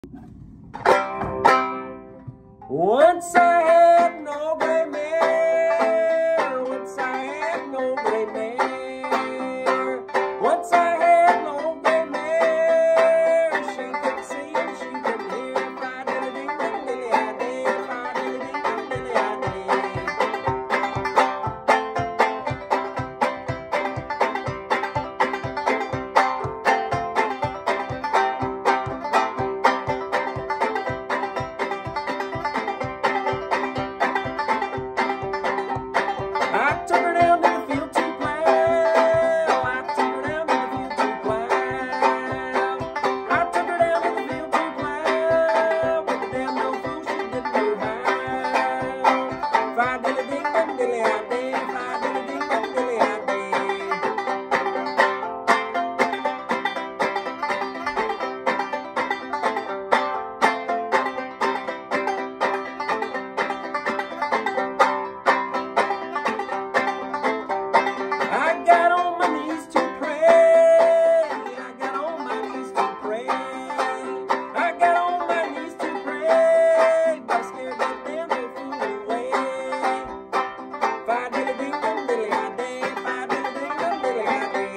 Once I had no gray mare. Once I had no gray mare. Once I had no gray mare. She could see and she could hear. Fi-dilly-ding-ding-dilly-I-day. Fi-dilly-ding-ding-dilly-I-day. I took her down to the field to plow. I took her down to the field to plow. I took her down to the field to plow. But the damn no fool, she didn't know how. Fi-dilly-ding-ding-dilly-I-day. Fi-dilly-ding-ding-dilly-I-day. I got on my knees to pray. I got on my knees to pray. I got on my knees to pray. But I scared that damn no fool away. Fi-dilly-ding-ding-dilly-I-day. Fi-dilly-ding-ding-dilly-I-day.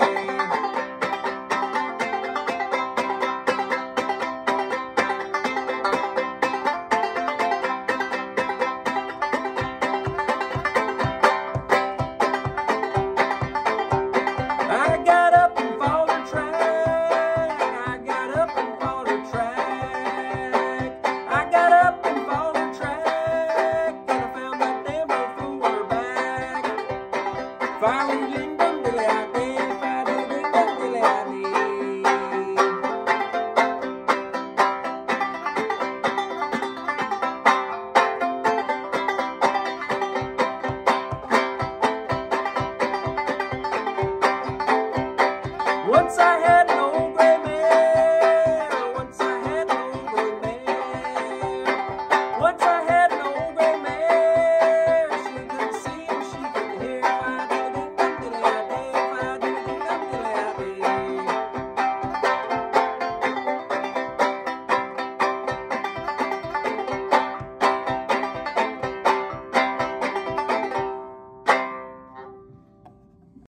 I got up and followed her track. I got up and followed her track. I got up and followed her track. And I found that damn old fool on her back. Fi-dilly-ding-ding-dilly-I-day. Fi-dilly-ding-ding-dilly-I-day. Once I